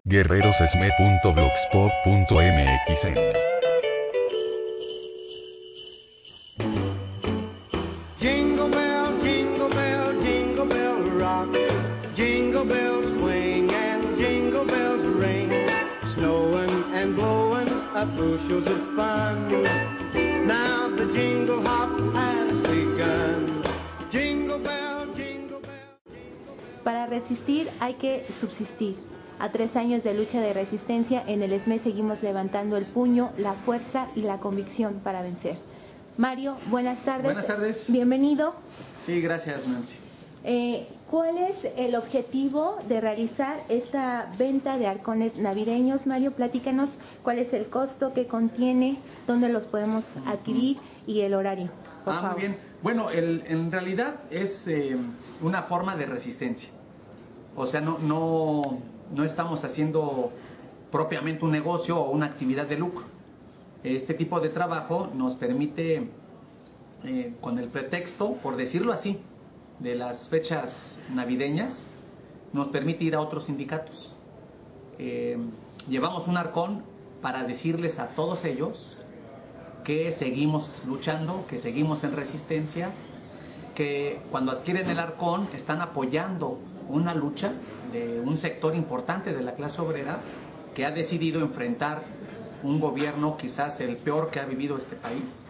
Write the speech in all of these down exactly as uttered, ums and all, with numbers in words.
guerrerosesme punto blogspot punto mx. Jingle bell, jingle bell, jingle bell rock. Jingle bells swing and jingle bells ring. Snowing and blowing up bushels of fun. Now the jingle hop has begun. Jingle bell, jingle bell, jingle bell. Para resistir hay que subsistir. A tres años de lucha de resistencia, en el ESME seguimos levantando el puño, la fuerza y la convicción para vencer. Mario, buenas tardes. Buenas tardes. Bienvenido. Sí, gracias, Nancy. Eh, ¿Cuál es el objetivo de realizar esta venta de arcones navideños, Mario? Platícanos cuál es el costo que contiene, dónde los podemos adquirir y el horario, por ah, favor. Muy bien. Bueno, el, en realidad es eh, una forma de resistencia. O sea, no, no, no estamos haciendo propiamente un negocio o una actividad de lucro. Este tipo de trabajo nos permite, eh, con el pretexto, por decirlo así, de las fechas navideñas, nos permite ir a otros sindicatos. Eh, llevamos un arcón para decirles a todos ellos que seguimos luchando, que seguimos en resistencia, que cuando adquieren el arcón están apoyando una lucha de un sector importante de la clase obrera que ha decidido enfrentar un gobierno quizás el peor que ha vivido este país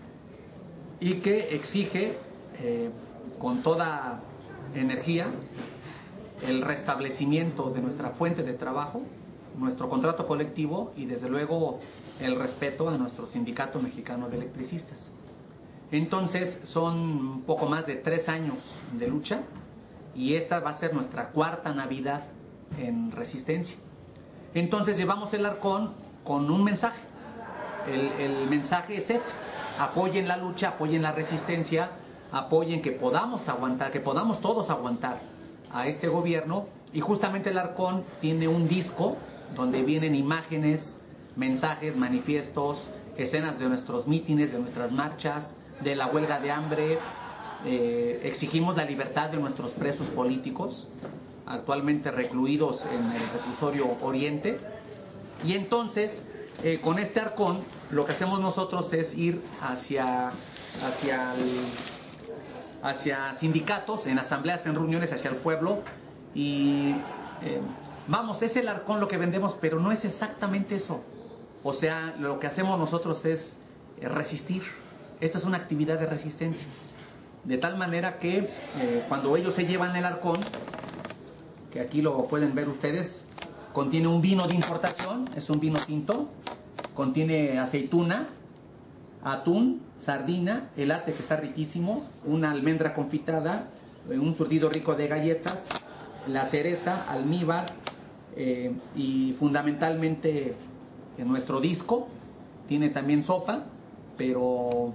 y que exige eh, con toda energía el restablecimiento de nuestra fuente de trabajo, nuestro contrato colectivo y desde luego el respeto a nuestro Sindicato Mexicano de Electricistas. Entonces son un poco más de tres años de lucha y esta va a ser nuestra cuarta Navidad en resistencia. Entonces llevamos el arcón con un mensaje. El, el mensaje es ese: apoyen la lucha, apoyen la resistencia, apoyen que podamos aguantar, que podamos todos aguantar a este gobierno. Y justamente el arcón tiene un disco donde vienen imágenes, mensajes, manifiestos, escenas de nuestros mítines, de nuestras marchas, de la huelga de hambre. Eh, exigimos la libertad de nuestros presos políticos, actualmente recluidos en el reclusorio Oriente. Y entonces, eh, con este arcón, lo que hacemos nosotros es ir hacia, hacia, el, hacia sindicatos, en asambleas, en reuniones, hacia el pueblo. Y eh, vamos, es el arcón lo que vendemos, pero no es exactamente eso. O sea, lo que hacemos nosotros es resistir. Esta es una actividad de resistencia. De tal manera que eh, cuando ellos se llevan el arcón, que aquí lo pueden ver ustedes, contiene un vino de importación, es un vino tinto, contiene aceituna, atún, sardina, elate que está riquísimo, una almendra confitada, un surtido rico de galletas, la cereza, almíbar eh, y fundamentalmente en nuestro disco tiene también sopa, pero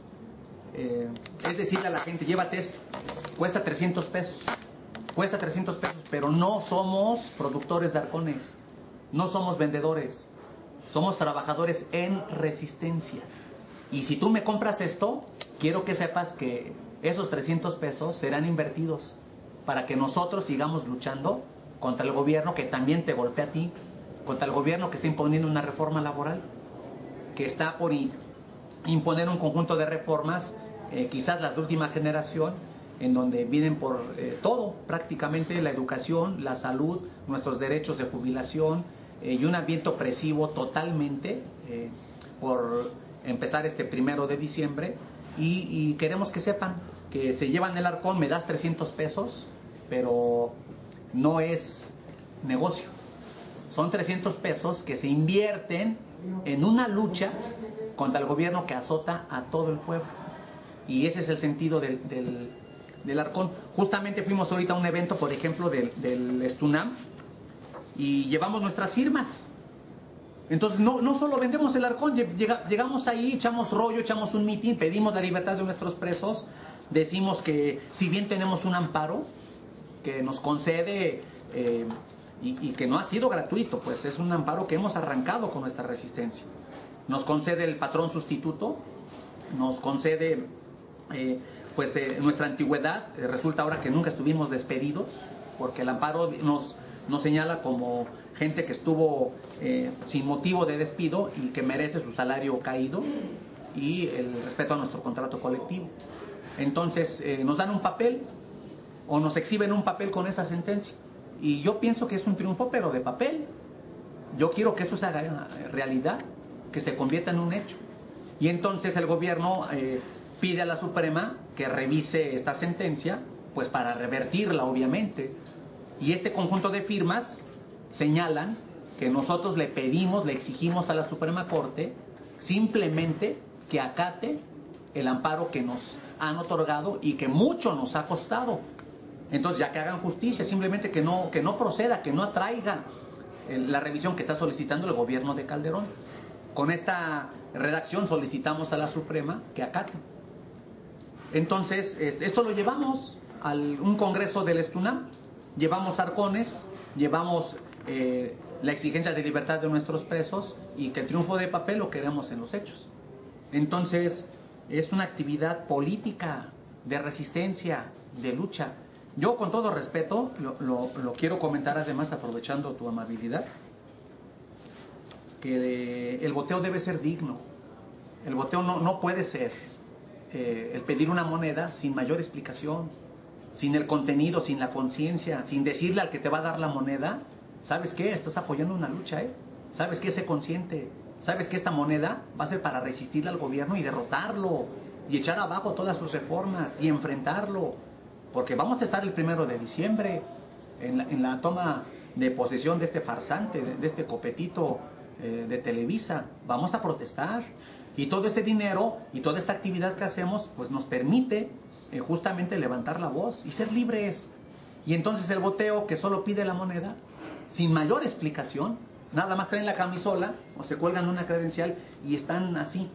eh, es decirle a la gente, llévate esto, cuesta trescientos pesos. Cuesta trescientos pesos, pero no somos productores de arcones, no somos vendedores, somos trabajadores en resistencia. Y si tú me compras esto, quiero que sepas que esos trescientos pesos serán invertidos para que nosotros sigamos luchando contra el gobierno que también te golpea a ti, contra el gobierno que está imponiendo una reforma laboral, que está por imponer un conjunto de reformas, eh, quizás las de última generación, en donde vienen por eh, todo, prácticamente la educación, la salud, nuestros derechos de jubilación eh, y un ambiente opresivo totalmente eh, por empezar este primero de diciembre. Y, y queremos que sepan que se llevan el arcón, me das trescientos pesos, pero no es negocio. Son trescientos pesos que se invierten en una lucha contra el gobierno que azota a todo el pueblo. Y ese es el sentido del, del del arcón. Justamente fuimos ahorita a un evento, por ejemplo, del, del Estunam, y llevamos nuestras firmas. Entonces no, no solo vendemos el arcón, llega, llegamos ahí, echamos rollo, echamos un mitin, pedimos la libertad de nuestros presos, decimos que si bien tenemos un amparo que nos concede eh, y, y que no ha sido gratuito, pues es un amparo que hemos arrancado con nuestra resistencia. Nos concede el patrón sustituto, nos concede eh, pues eh, nuestra antigüedad, eh, resulta ahora que nunca estuvimos despedidos, porque el amparo nos, nos señala como gente que estuvo eh, sin motivo de despido y que merece su salario caído y el respeto a nuestro contrato colectivo. Entonces eh, nos dan un papel o nos exhiben un papel con esa sentencia. Y yo pienso que es un triunfo, pero de papel. Yo quiero que eso se haga realidad, que se convierta en un hecho. Y entonces el gobierno eh, pide a la Suprema que revise esta sentencia, pues para revertirla, obviamente. Y este conjunto de firmas señalan que nosotros le pedimos, le exigimos a la Suprema Corte simplemente que acate el amparo que nos han otorgado y que mucho nos ha costado. Entonces, ya que hagan justicia, simplemente que no, que no proceda, que no atraiga la revisión que está solicitando el gobierno de Calderón. Con esta redacción solicitamos a la Suprema que acate. Entonces, esto lo llevamos a un congreso del Estunam, llevamos arcones, llevamos eh, la exigencia de libertad de nuestros presos y que el triunfo de papel lo queremos en los hechos. Entonces, es una actividad política, de resistencia, de lucha. Yo, con todo respeto, lo, lo, lo quiero comentar además, aprovechando tu amabilidad, que el voteo debe ser digno. El voteo no, no puede ser eh, el pedir una moneda sin mayor explicación, sin el contenido, sin la conciencia, sin decirle al que te va a dar la moneda, ¿sabes qué? Estás apoyando una lucha, ¿eh? ¿Sabes qué? Sé consciente. ¿Sabes que esta moneda va a ser para resistirle al gobierno y derrotarlo y echar abajo todas sus reformas y enfrentarlo? Porque vamos a estar el primero de diciembre en la, en la toma de posesión de este farsante, de, de este copetito eh, de Televisa. Vamos a protestar. Y todo este dinero y toda esta actividad que hacemos, pues nos permite eh, justamente levantar la voz y ser libres. Y entonces el voteo que solo pide la moneda, sin mayor explicación, nada más traen la camisola o se cuelgan una credencial y están así.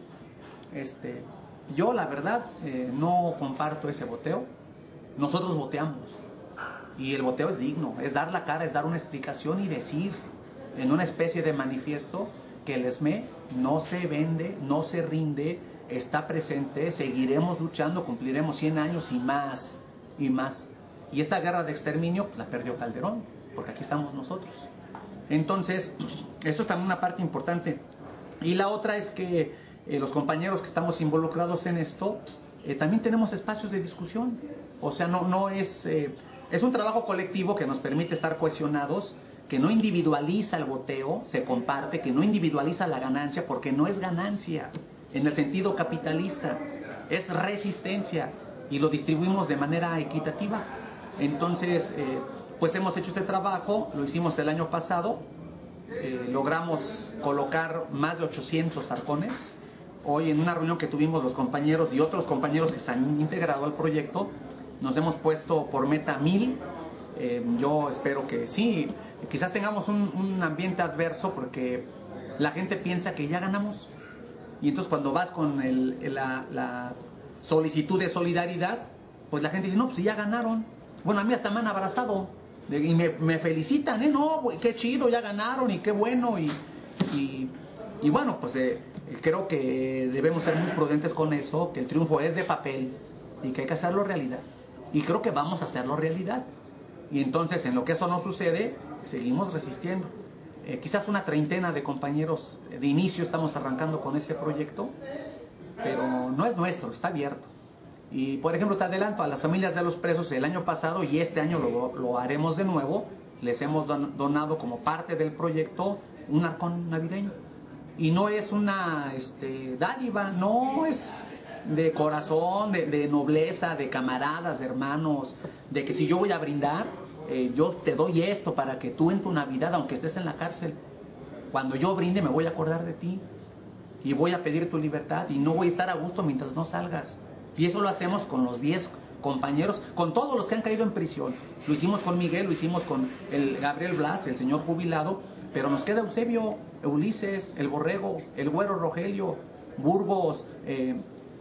Este, yo la verdad eh, no comparto ese voteo. Nosotros voteamos y el voteo es digno, es dar la cara, es dar una explicación y decir en una especie de manifiesto que el E S M E no se vende, no se rinde, está presente, seguiremos luchando, cumpliremos cien años y más, y más. Y esta guerra de exterminio pues, la perdió Calderón, porque aquí estamos nosotros. Entonces, esto es también una parte importante. Y la otra es que eh, los compañeros que estamos involucrados en esto, eh, también tenemos espacios de discusión. O sea, no, no es, eh, es un trabajo colectivo que nos permite estar cohesionados, que no individualiza el voteo, se comparte, que no individualiza la ganancia, porque no es ganancia en el sentido capitalista, es resistencia y lo distribuimos de manera equitativa. Entonces, eh, pues hemos hecho este trabajo, lo hicimos el año pasado, eh, logramos colocar más de ochocientos arcones. Hoy en una reunión que tuvimos los compañeros y otros compañeros que se han integrado al proyecto, nos hemos puesto por meta mil. Eh, yo espero que sí, quizás tengamos un, un ambiente adverso porque la gente piensa que ya ganamos. Y entonces cuando vas con el, la, la solicitud de solidaridad, pues la gente dice, no, pues ya ganaron. Bueno, a mí hasta me han abrazado y me, me felicitan, ¿eh? No, qué chido, ya ganaron y qué bueno. Y, y, y bueno, pues eh, creo que debemos ser muy prudentes con eso, que el triunfo es de papel y que hay que hacerlo realidad. Y creo que vamos a hacerlo realidad. Y entonces, en lo que eso no sucede, seguimos resistiendo. Eh, quizás una treintena de compañeros de inicio estamos arrancando con este proyecto, pero no es nuestro, está abierto. Y, por ejemplo, te adelanto, a las familias de los presos el año pasado y este año lo, lo haremos de nuevo, les hemos don, donado como parte del proyecto un arcón navideño. Y no es una este, dádiva, no es de corazón, de, de nobleza, de camaradas, de hermanos, de que si yo voy a brindar, eh, yo te doy esto para que tú en tu Navidad, aunque estés en la cárcel, cuando yo brinde me voy a acordar de ti y voy a pedir tu libertad y no voy a estar a gusto mientras no salgas. Y eso lo hacemos con los diez compañeros, con todos los que han caído en prisión. Lo hicimos con Miguel, lo hicimos con el Gabriel Blas, el señor jubilado, pero nos queda Eusebio, Ulises, el Borrego, el Güero Rogelio, Burgos, eh,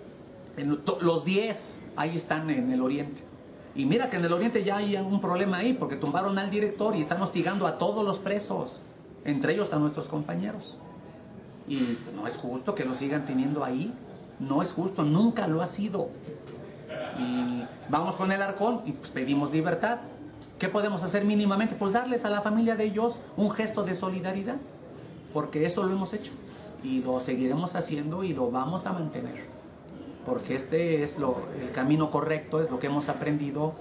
en to, los diez ahí están en el oriente. Y mira que en el oriente ya hay un problema ahí, porque tumbaron al director y están hostigando a todos los presos, entre ellos a nuestros compañeros. Y pues, no es justo que lo sigan teniendo ahí, no es justo, nunca lo ha sido. Y vamos con el arcón y pues pedimos libertad, ¿Qué podemos hacer mínimamente? Pues darles a la familia de ellos un gesto de solidaridad, porque eso lo hemos hecho y lo seguiremos haciendo y lo vamos a mantener, porque este es lo, el camino correcto, es lo que hemos aprendido.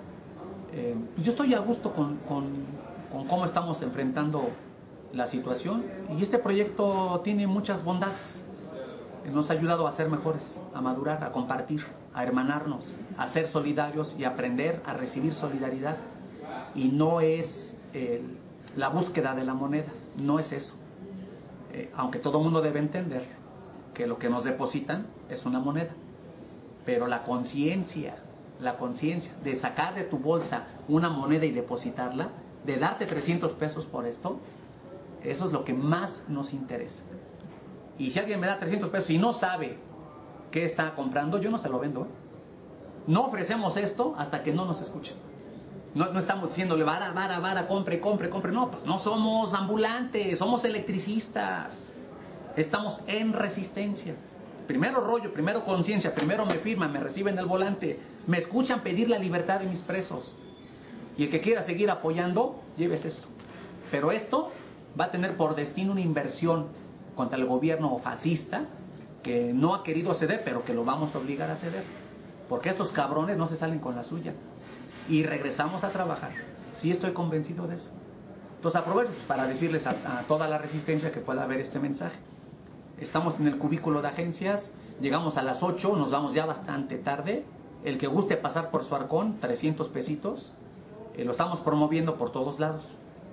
Eh, yo estoy a gusto con, con, con cómo estamos enfrentando la situación, y este proyecto tiene muchas bondades. Nos ha ayudado a ser mejores, a madurar, a compartir, a hermanarnos, a ser solidarios y aprender a recibir solidaridad. Y no es eh, la búsqueda de la moneda, no es eso. Eh, aunque todo el mundo debe entender que lo que nos depositan es una moneda. Pero la conciencia, la conciencia de sacar de tu bolsa una moneda y depositarla, de darte trescientos pesos por esto, eso es lo que más nos interesa. Y si alguien me da trescientos pesos y no sabe qué está comprando, yo no se lo vendo. ¿eh? No ofrecemos esto hasta que no nos escuchen. No, no estamos diciéndole, vara, vara, vara, compre, compre, compre. No, pues no somos ambulantes, somos electricistas. Estamos en resistencia. Primero rollo, primero conciencia, primero me firman, me reciben el volante, me escuchan pedir la libertad de mis presos. Y el que quiera seguir apoyando, lleves esto. Pero esto va a tener por destino una inversión contra el gobierno fascista que no ha querido ceder, pero que lo vamos a obligar a ceder, porque estos cabrones no se salen con la suya y regresamos a trabajar. Sí, estoy convencido de eso. Entonces aprovecho pues, para decirles a, a toda la resistencia que pueda ver este mensaje. Estamos en el cubículo de agencias, llegamos a las ocho, nos vamos ya bastante tarde. El que guste pasar por su arcón, trescientos pesitos, eh, lo estamos promoviendo por todos lados.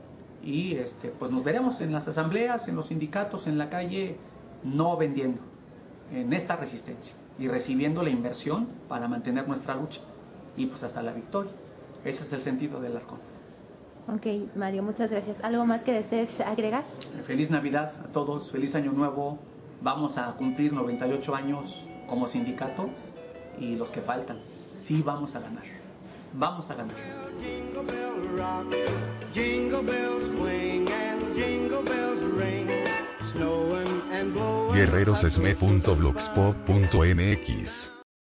Y este, pues nos veremos en las asambleas, en los sindicatos, en la calle, no vendiendo, en esta resistencia y recibiendo la inversión para mantener nuestra lucha y pues hasta la victoria. Ese es el sentido del arcón. Ok, Mario, muchas gracias. ¿Algo más que desees agregar? Feliz Navidad a todos, feliz Año Nuevo. Vamos a cumplir noventa y ocho años como sindicato y los que faltan. Sí, vamos a ganar. Vamos a ganar. Jingle bell rock, jingle bells swing and jingle bells ring, snowing and blowing. guerrerosesme punto blogspot punto m x